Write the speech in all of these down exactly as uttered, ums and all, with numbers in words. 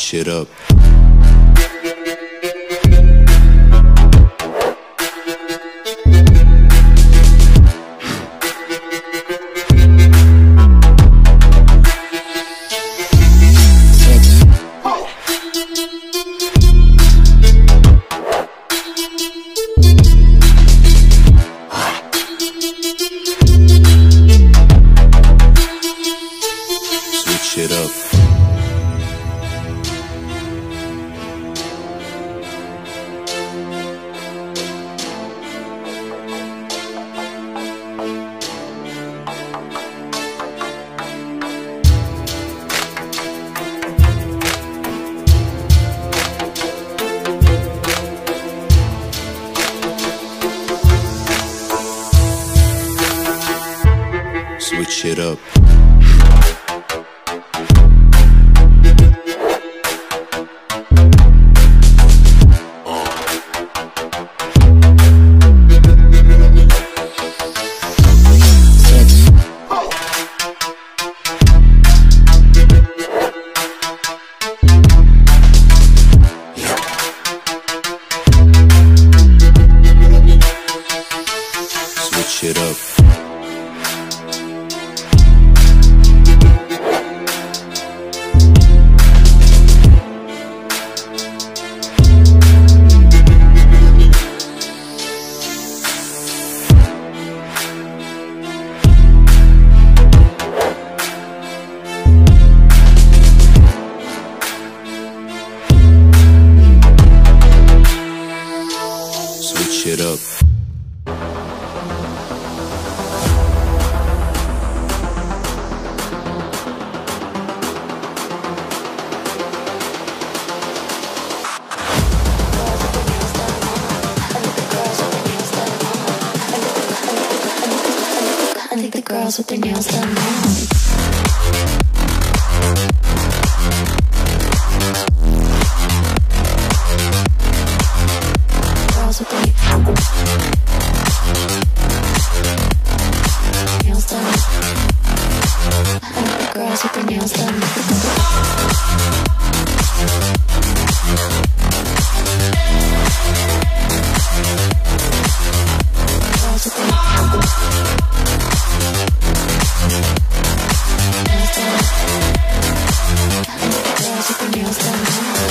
Switch it up. Switch it up. Switch it up. Switch it up. Switch it up. I think the girls with their nails done now. Girls with their nails done. I think the girls with their nails done. Girls with their nails done.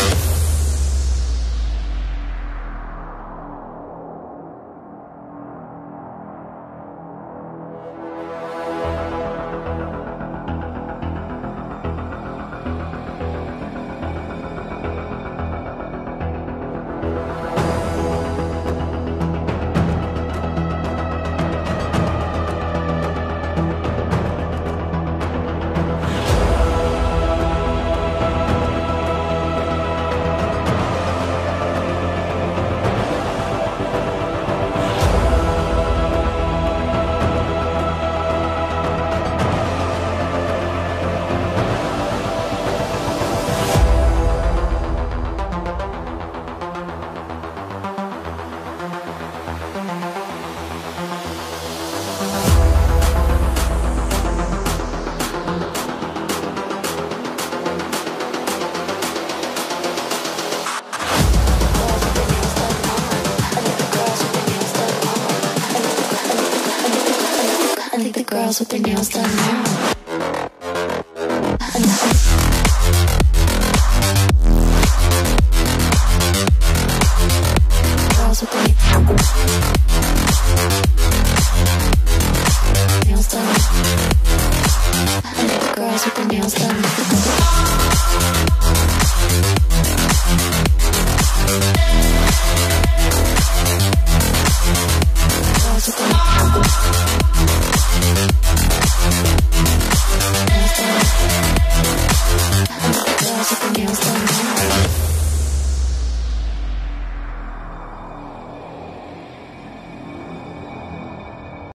I think the girls with their nails done now. Girls with their nails done. I think the girls with their nails done. Girls with their